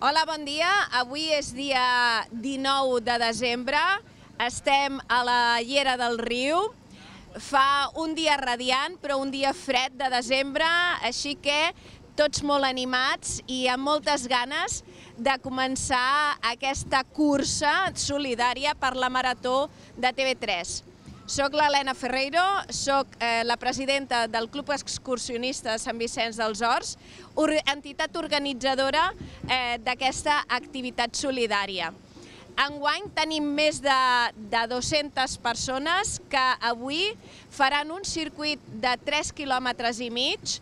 Hola, bon dia. Avui és dia 19 de desembre. Estem a la Llera del Riu. Fa un dia radiant, però un dia fred de desembre, així que tots molt animats i amb moltes ganes de començar aquesta cursa solidària per la Marató de TV3. Soc l'Helena Ferreiro, soc la presidenta del Club Excursionista de Sant Vicenç dels Horts, entitat organitzadora d'aquesta activitat solidària. Enguany tenim més de 200 persones que avui faran un circuit de 3,5 quilòmetres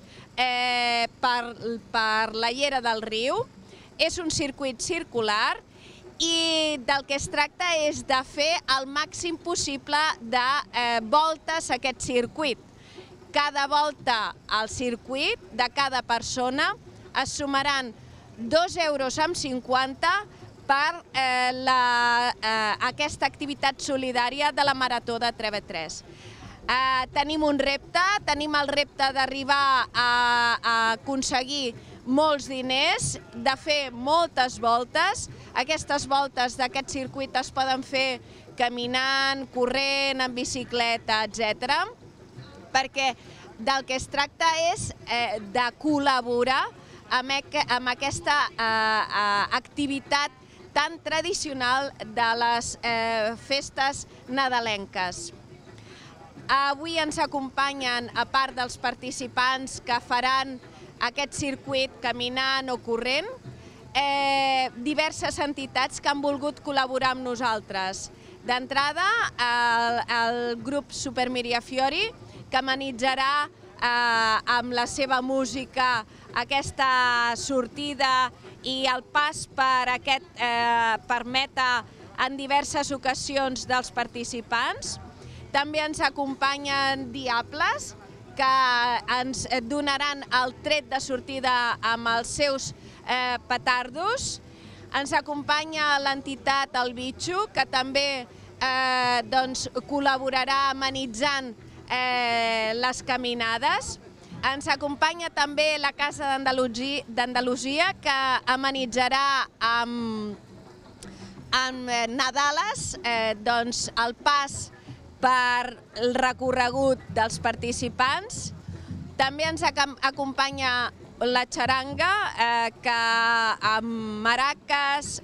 per la Llera del Riu. És un circuit circular i del que es tracta és de fer el màxim possible de voltes a aquest circuit. Cada volta al circuit de cada persona es sumaran 2,50 € per aquesta activitat solidària de la Marató de TV3. Tenim un repte, tenim el repte d'arribar a aconseguir molts diners, de fer moltes voltes. Aquestes voltes d'aquest circuit es poden fer caminant, corrent, en bicicleta, etc. Perquè del que es tracta és de col·laborar amb aquesta activitat tan tradicional de les festes nadalenques. Avui ens acompanyen, a part dels participants que faran aquest circuit caminant o corrent, diverses entitats que han volgut col·laborar amb nosaltres. D'entrada, el grup Super Miriafiori, que amenitzarà amb la seva música aquesta sortida i el pas per meta en diverses ocasions dels participants. També ens acompanyen Diables, que ens donaran el tret de sortida amb els seus petardos. Ens acompanya l'entitat El Bitxo, que també col·laborarà amenitzant les caminades. Ens acompanya també la Casa d'Andalusia, que amenitzarà amb nadales el pas per el recorregut dels participants. També ens acompanya la xaranga, que amb maraques,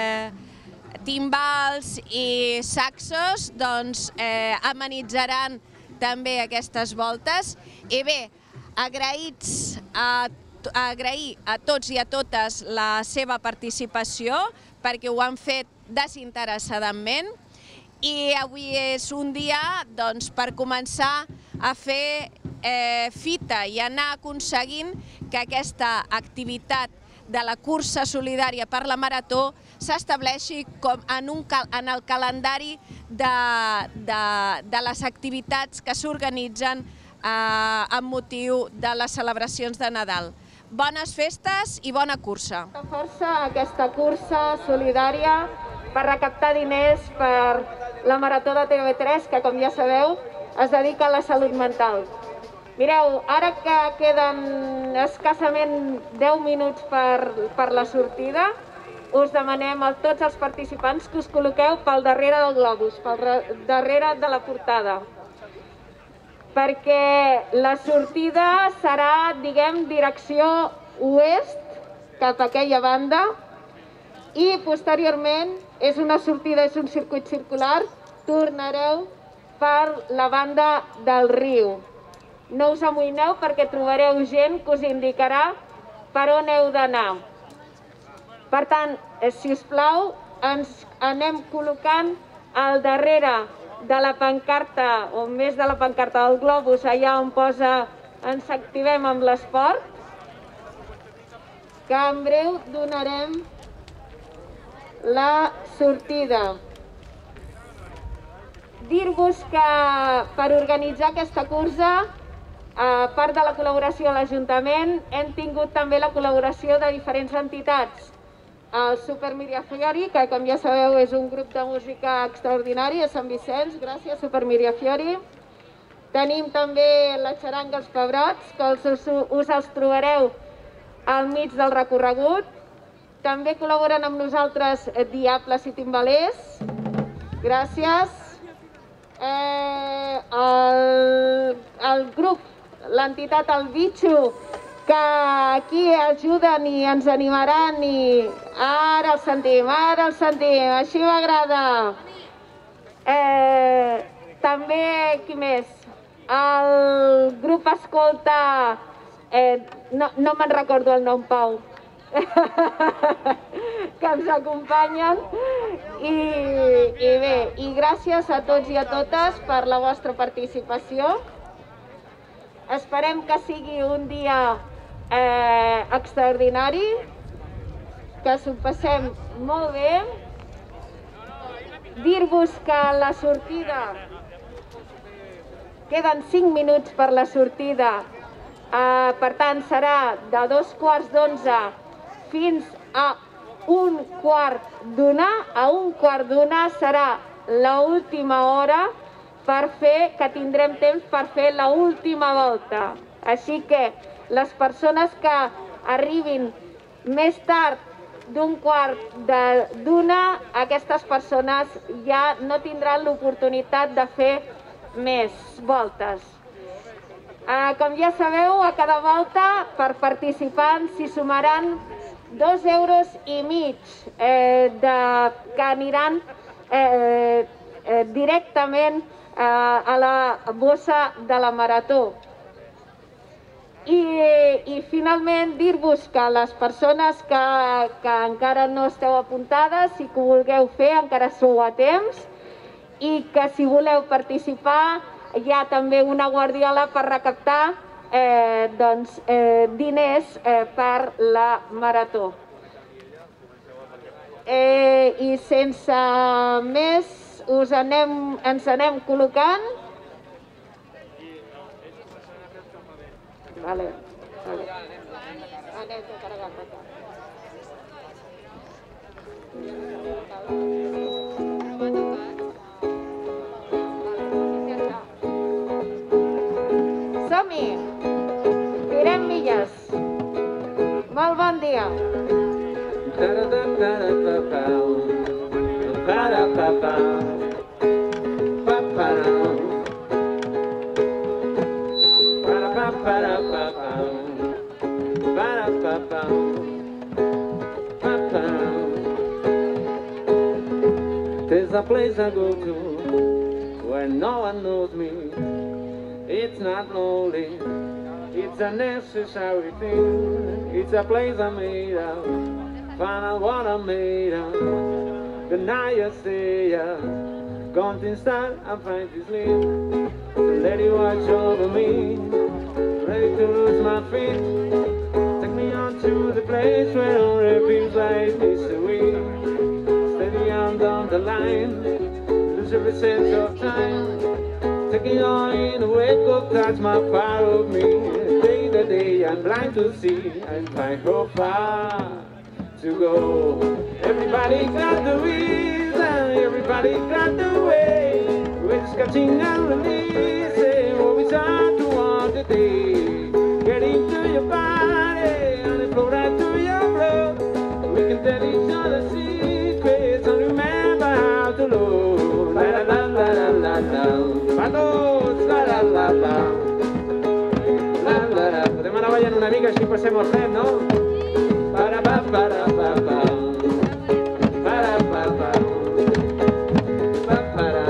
timbals i saxos amenitzaran també aquestes voltes. I bé, agrair a tots i a totes la seva participació, perquè ho han fet desinteressadament. I avui és un dia per començar a fer fita i anar aconseguint que aquesta activitat de la cursa solidària per la Marató s'estableixi en el calendari de les activitats que s'organitzen amb motiu de les celebracions de Nadal. Bones festes i bona cursa. Força aquesta cursa solidària per recaptar diners per la Marató de TV3, que, com ja sabeu, es dedica a la salut mental. Mireu, ara que queden escassament 10 minuts per la sortida, us demanem a tots els participants que us col·loqueu pel darrere del globus, pel darrere de la portada, perquè la sortida serà, diguem, direcció oest, cap a aquella banda, i posteriorment és una sortida, és un circuit circular, tornareu per la banda del riu. No us amoïneu perquè trobareu gent que us indicarà per on heu d'anar. Per tant, si us plau, ens anem col·locant al darrere de la pancarta, o més de la pancarta del globus, allà on posa ens activem amb l'esport, que en breu donarem la sortida. Dir-vos que per organitzar aquesta cursa, a part de la col·laboració de l'Ajuntament, hem tingut també la col·laboració de diferents entitats. El Super Miriafiori, que com ja sabeu és un grup de música extraordinari a Sant Vicenç, gràcies Super Miriafiori. Tenim també la xaranga Els Pebrots, que us els trobareu al mig del recorregut. També col·laboren amb nosaltres Diables i Timbalers. Gràcies. El grup, l'entitat El Bitxo, que aquí ajuden i ens animaran i ara el sentim, així m'agrada. També, qui més? El grup Escolta, no me'n recordo el nom, Pau, que ens acompanyen. I bé, i gràcies a tots i a totes per la vostra participació. Esperem que sigui un dia extraordinari, que s'ho passem molt bé. Dir-vos que la sortida, queden 5 minuts per la sortida, per tant serà de 11:15 fins a 11:15. A 11:15 serà l'última hora que tindrem temps per fer l'última volta. Així que les persones que arribin més tard d'11:15, aquestes persones ja no tindran l'oportunitat de fer més voltes. Com ja sabeu, a cada volta per participant s'hi sumaran 2,5 euros que aniran directament a la bossa de la marató. I finalment dir-vos que les persones que encara no esteu apuntades, si que ho vulgueu fer, encara sou a temps, i que si voleu participar hi ha també una guardiola per recaptar diners per la marató. I sense més ens anem col·locant. Vale. Anem a carregar el retard. Som-hi! Tirem milles! Molt bon dia! There's a place I go to where no one knows me. It's not lonely, it's a necessary thing. It's a place I'm made of, find out what I'm made of. The night you say counting stars, I'm trying to sleep. So let you watch over me, ready to lose my feet. Take me on to the place where no refuge lies mystery. Steady on down the line, lose every sense of time. Taking on in the wake of touch my part of me. Day to day I'm blind to see, I find so far to go. Everybody got the reason, everybody got the way. We're just catching and releasing what we start to want today. Get into your body and it flow right to your blood. We can tell each other secrets and remember how to love. La la la la la la. Patos, la la la la. La la la. Podem anar ballant una mica així passem el fred, no? Para pa para pa pa. Para pa pa. Pa para.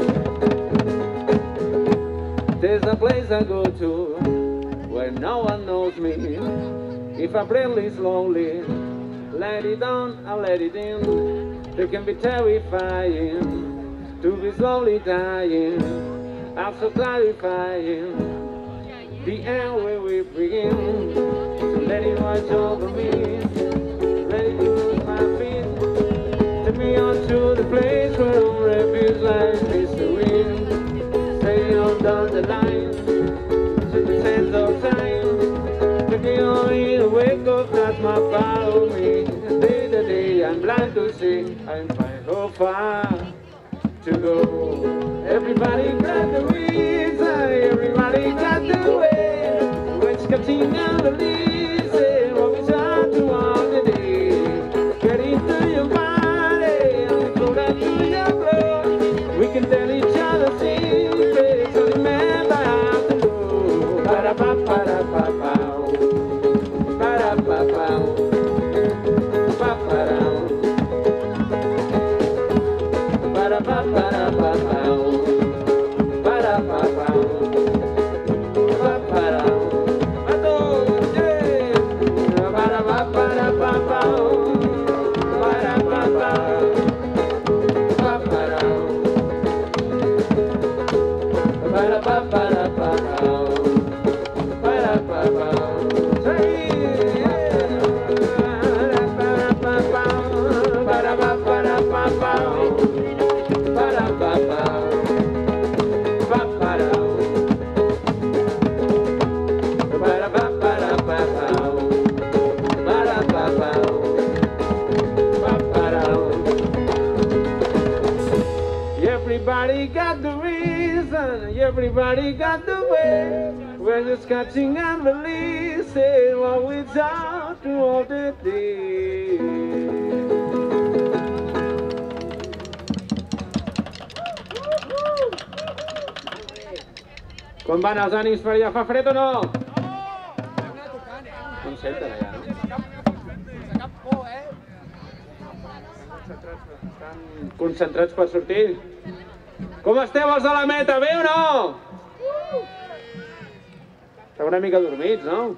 There's a place I go to where no one knows me. If a breath is lonely, let it on, I'll let it in. They can be terrifying, to be slowly dying, also clarifying the air where we begin. So let it watch over me, let it lose my feet. Take me on to the place where no refuge lies, mystery. Stay on down the line, to the sands of time. Take me on in the wake of that's my part of me. Day to day I'm blind to see, I'm fine so far to go. Everybody got the reason, everybody got the way. Let's continue to listen what we start to want today. Everybody got the reason, everybody got the way. We're just catching and releasing what we talk throughout the day. Com van els ànims per allà? Fa fred o no? No senten allà, no? Estan concentrats per sortir. Com esteu els de la meta, bé o no? Esteu una mica dormits, no?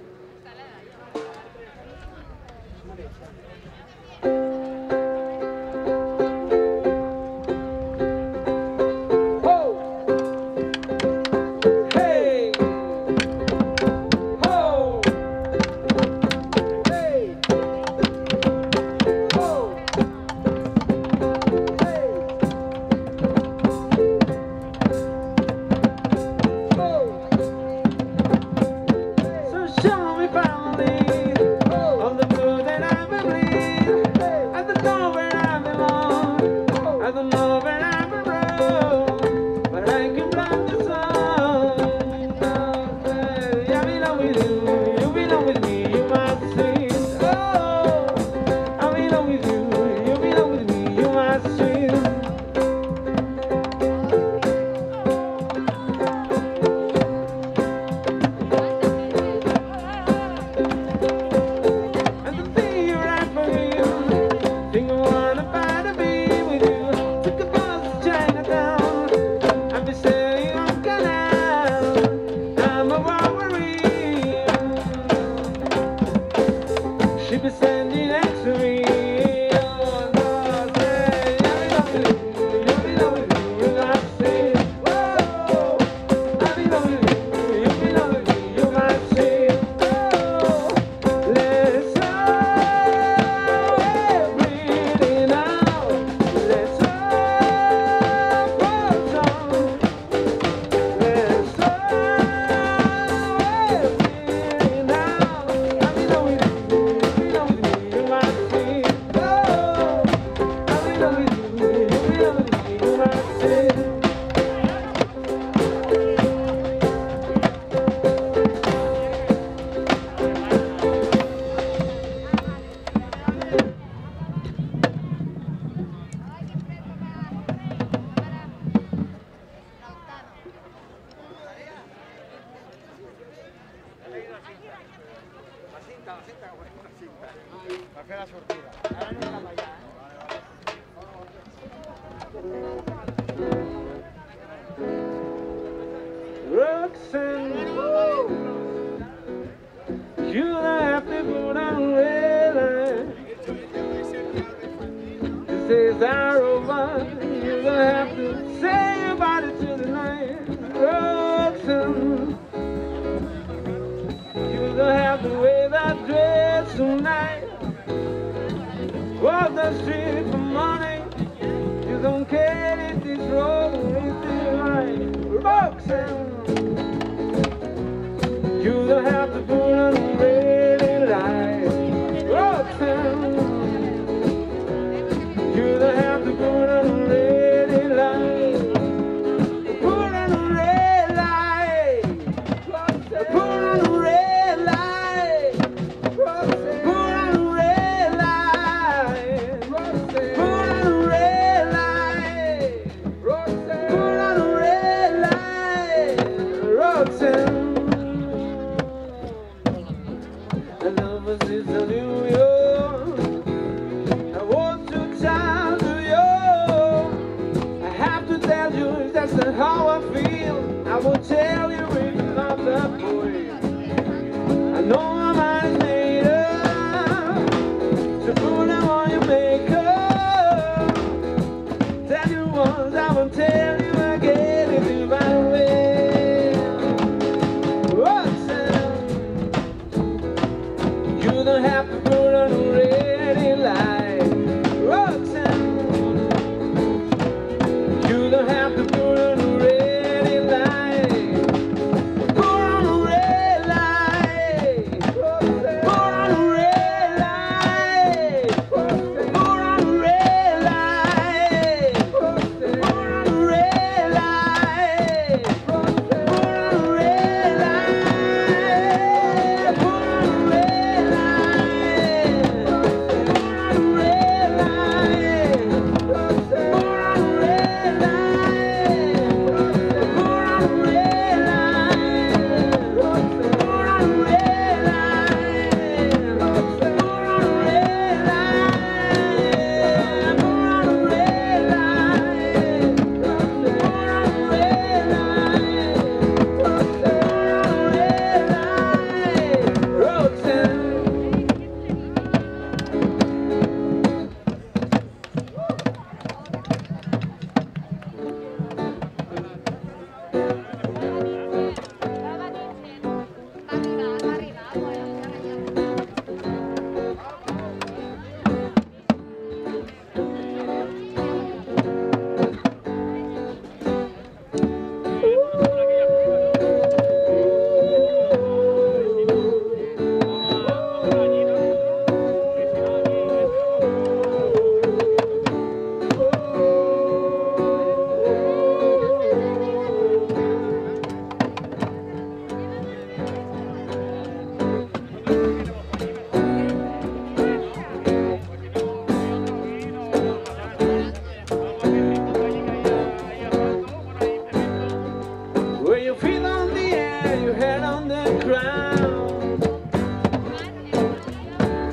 You don't have to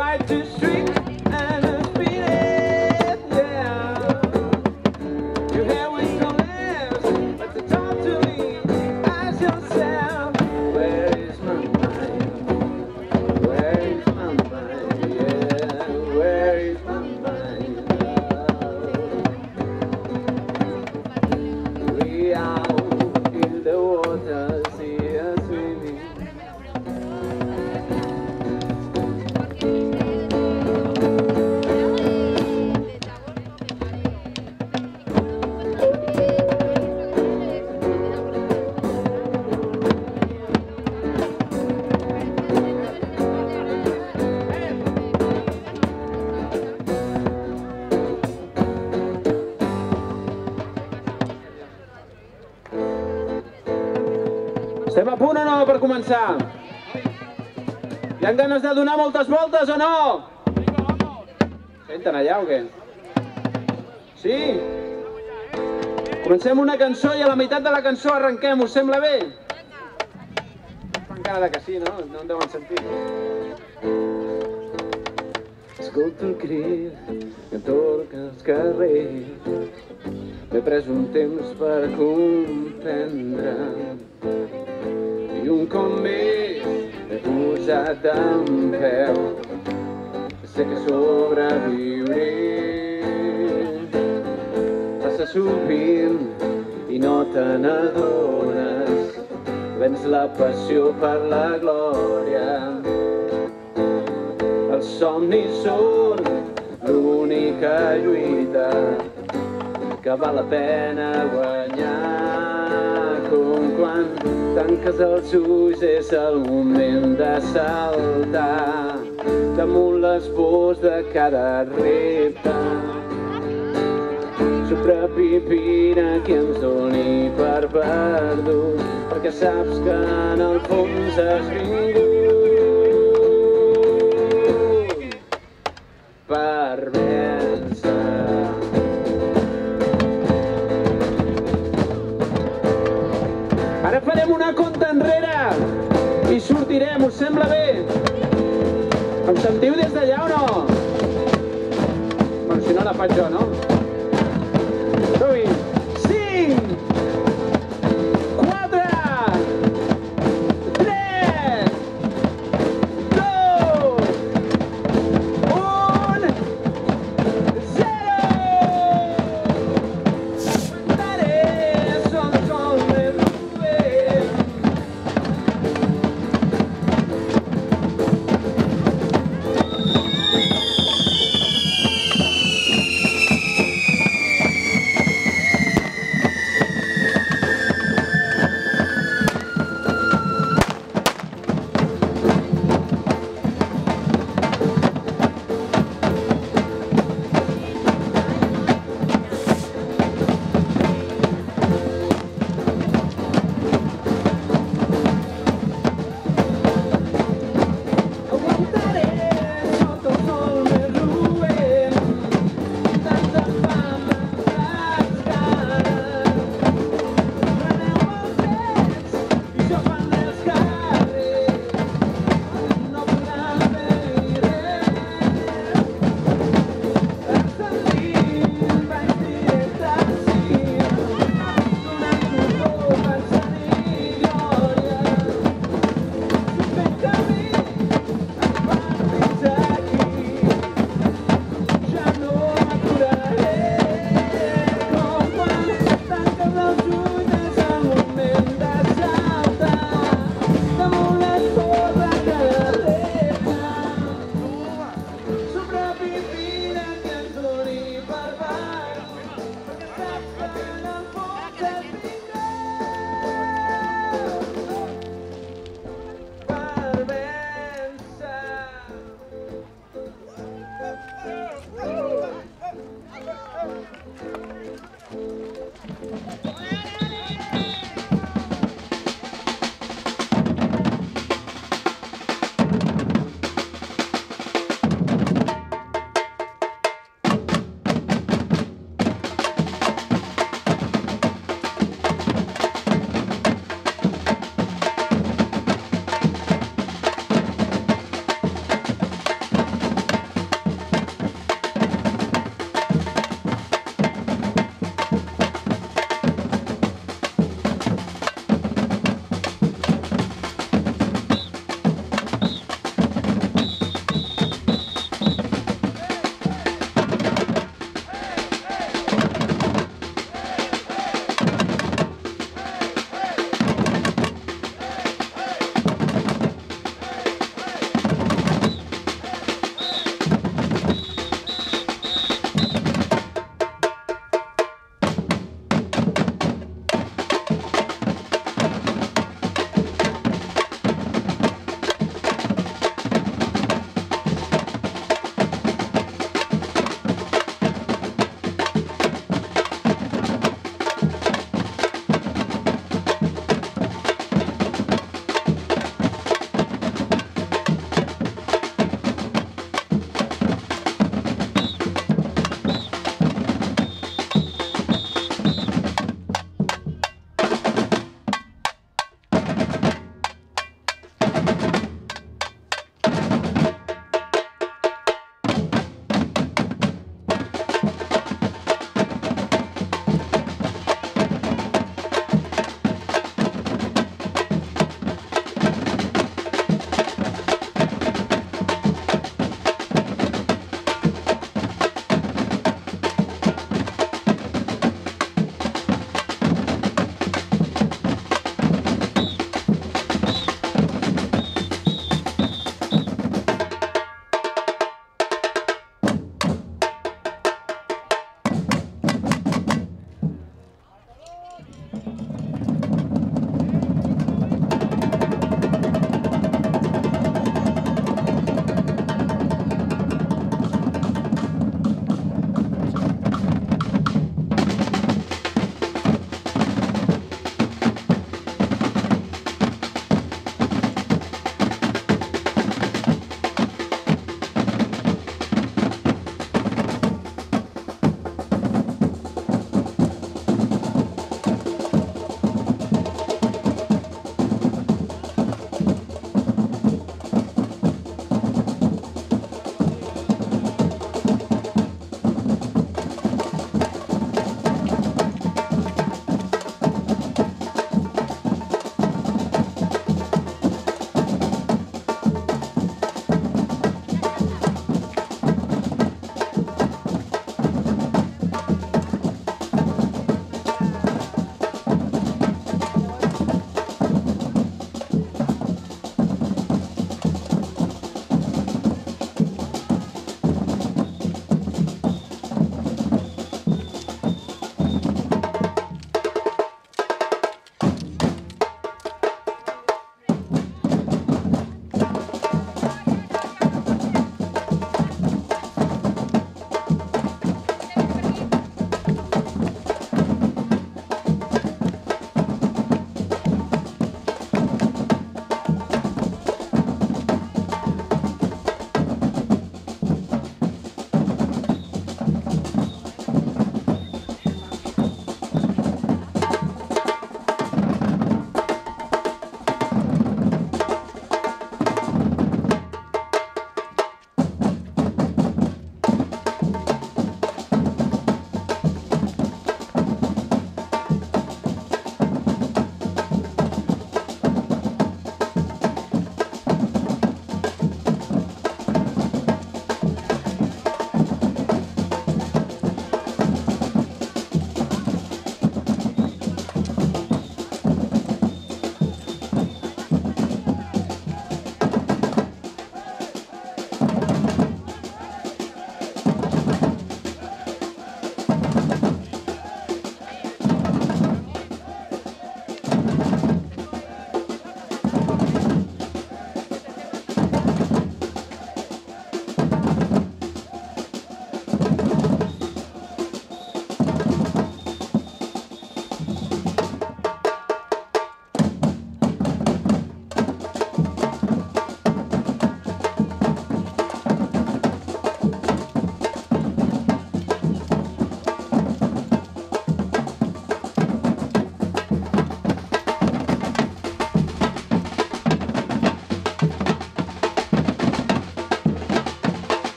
right to street and a speed it, yeah. Your hair was so less, but to talk to me as yourself. Where is my mind? Where is my mind? Yeah, where is my mind? We out in the water, see us swimming. Estem a punt o no per començar? Hi ha ganes de donar moltes voltes o no? Senten allà o què? Sí? Comencem una cançó i a la meitat de la cançó arrenquem, us sembla bé? Fan cara de que sí, no? No en deuen sentir. Escolta el crit que torca els carrers. M'he pres un temps per comprendre i un cop més m'he posat dempeus. Sé que sobreviuré. Passa sovint i no te n'adones. Vens la passió per la glòria. Els somnis són l'única lluita que val la pena guanyar. Com quan tanques els ulls és el moment de saltar damunt les pors de cada repte. Sobrevivint a qui ens doni per perdut, perquè saps que en el fons has vingut per vèncer. Ara farem una conta enrere i sortirem, us sembla bé? Em sentiu des d'allà o no? Bueno, si no la faig jo, no? Som-hi! 5, 4, 3, 2, 1, 0! Mares són com les nubes.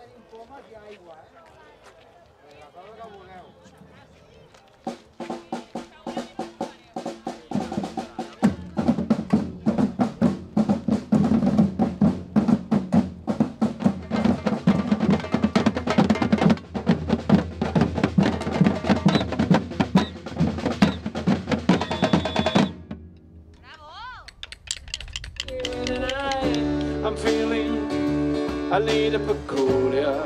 I'm feeling a little peculiar.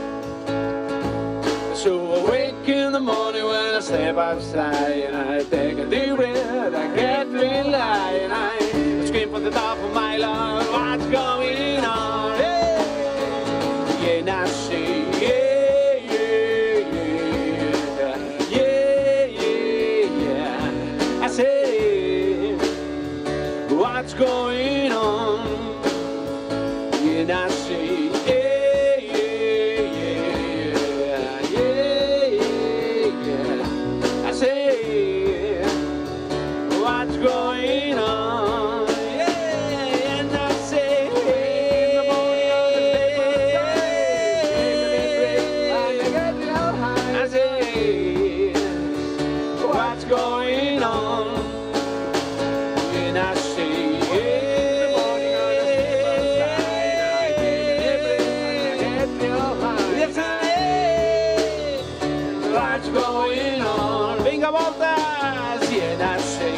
So awake in the morning when I step outside and I take a deep breath, I get really high and I scream from the top of my lungs, what's going on? Hey, yeah, and I say, yeah, yeah, yeah, yeah, yeah, yeah. I say, what's going on? And I say, yeah, yeah, yeah, yeah, yeah. I say, what's going on? Yeah, and I say, in the morning on the paper, I say, what's going on? And I say, yeah. What's going on? Venga voltas, y en así.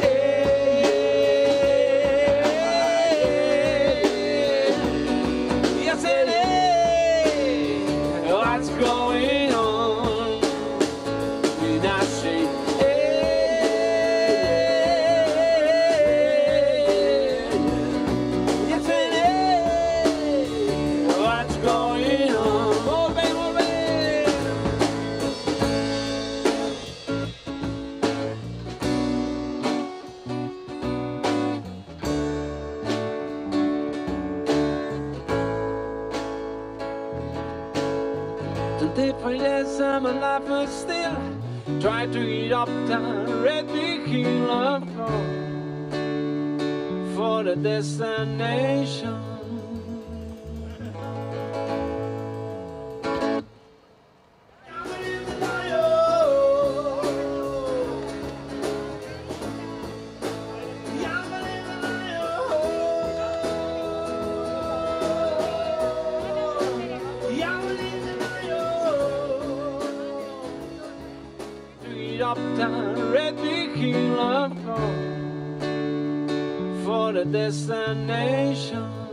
Yes, it is. What's going on? And I say, yes, it is. What's going on? Different as I'm alive, but still try to eat up the red big hill of gold for the destination. Up the red big hill of gold for the destination.